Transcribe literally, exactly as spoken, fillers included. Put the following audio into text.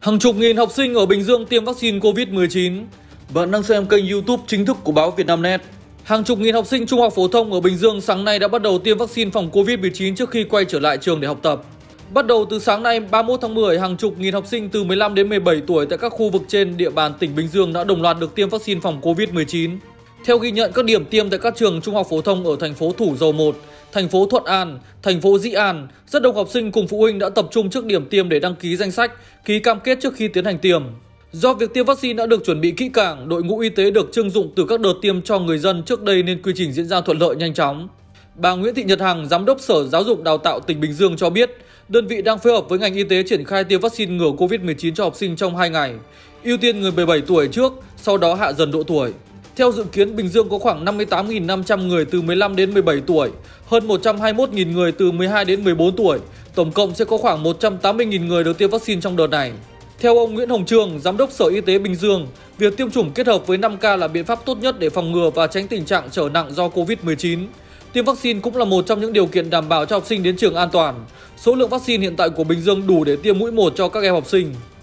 Hàng chục nghìn học sinh ở Bình Dương tiêm vaccine Covid mười chín. Bạn đang xem kênh YouTube chính thức của báo Vietnamnet. Hàng chục nghìn học sinh trung học phổ thông ở Bình Dương sáng nay đã bắt đầu tiêm vaccine phòng Covid mười chín trước khi quay trở lại trường để học tập. Bắt đầu từ sáng nay ba mươi mốt tháng mười, hàng chục nghìn học sinh từ mười lăm đến mười bảy tuổi tại các khu vực trên địa bàn tỉnh Bình Dương đã đồng loạt được tiêm vaccine phòng Covid mười chín. Theo ghi nhận các điểm tiêm tại các trường trung học phổ thông ở thành phố Thủ Dầu Một, thành phố Thuận An, thành phố Dĩ An, rất đông học sinh cùng phụ huynh đã tập trung trước điểm tiêm để đăng ký danh sách, ký cam kết trước khi tiến hành tiêm. Do việc tiêm vaccine đã được chuẩn bị kỹ càng, đội ngũ y tế được trưng dụng từ các đợt tiêm cho người dân trước đây nên quy trình diễn ra thuận lợi nhanh chóng. Bà Nguyễn Thị Nhật Hằng, Giám đốc Sở Giáo dục Đào tạo tỉnh Bình Dương cho biết, đơn vị đang phối hợp với ngành y tế triển khai tiêm vaccine ngừa Covid mười chín cho học sinh trong hai ngày, ưu tiên người mười bảy tuổi trước, sau đó hạ dần độ tuổi. Theo dự kiến, Bình Dương có khoảng năm mươi tám nghìn năm trăm người từ mười lăm đến mười bảy tuổi, hơn một trăm hai mươi mốt nghìn người từ mười hai đến mười bốn tuổi, tổng cộng sẽ có khoảng một trăm tám mươi nghìn người được tiêm vaccine trong đợt này. Theo ông Nguyễn Hồng Trường, Giám đốc Sở Y tế Bình Dương, việc tiêm chủng kết hợp với năm K là biện pháp tốt nhất để phòng ngừa và tránh tình trạng trở nặng do Covid mười chín. Tiêm vaccine cũng là một trong những điều kiện đảm bảo cho học sinh đến trường an toàn. Số lượng vaccine hiện tại của Bình Dương đủ để tiêm mũi một cho các em học sinh.